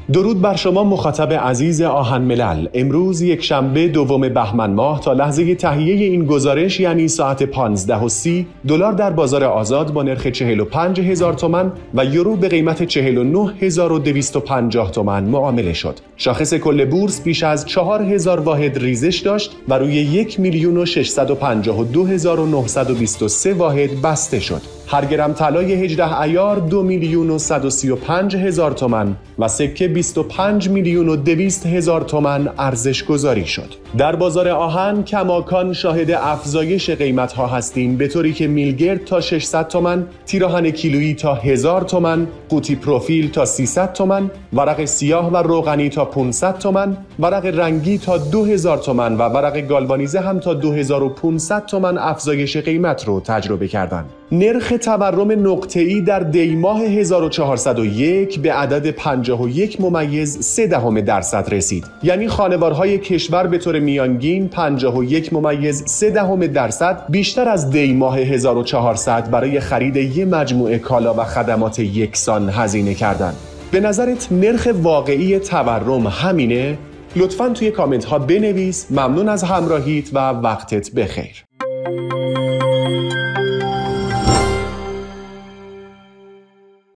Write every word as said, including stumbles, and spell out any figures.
درود بر شما مخاطب عزیز آهن ملل. امروز یک شنبه دوم بهمن ماه تا لحظه تهیه این گزارش یعنی ساعت پانزده و سی دلار در بازار آزاد با نرخ چهل و پنج هزار تومان و یورو به قیمت چهل و نه هزار و دویست و پنجاه تومان معامله شد. شاخص کل بورس بیش از چهار هزار واحد ریزش داشت و روی یک میلیون و ششصد و پنجاه و دو هزار و نهصد و بیست و سه واحد بسته شد. هر گرم طلای هجده عیار دو میلیون و صد و سی و پنج هزار تومان و سکه بیست و پنج میلیون و دویست هزار تومان ارزش گذاری شد. در بازار آهن کماکان شاهد افزایش قیمت ها هستیم، به طوری که میلگرد تا ششصد تومان، تیراهن کیلویی تا هزار تومان، قوطی پروفیل تا سیصد تومان، ورق سیاه و روغنی تا پانصد تومان، ورق رنگی تا دو هزار تومان و ورق گالوانیزه هم تا دو هزار و پانصد تومان افزایش قیمت رو تجربه کردند. نرخ تورم نقطه‌ای در دی ماه هزار و چهارصد و یک به عدد پنجاه و یک ممیز سه دهم درصد رسید. یعنی خانوارهای کشور به طور میانگین پنجاه و یک ممیز سه دهم درصد بیشتر از دی ماه هزار و چهارصد برای خرید یک مجموعه کالا و خدمات یکسان هزینه کردند. به نظرت نرخ واقعی تورم همینه؟ لطفاً توی کامنت ها بنویس. ممنون از همراهیت و وقتت بخیر.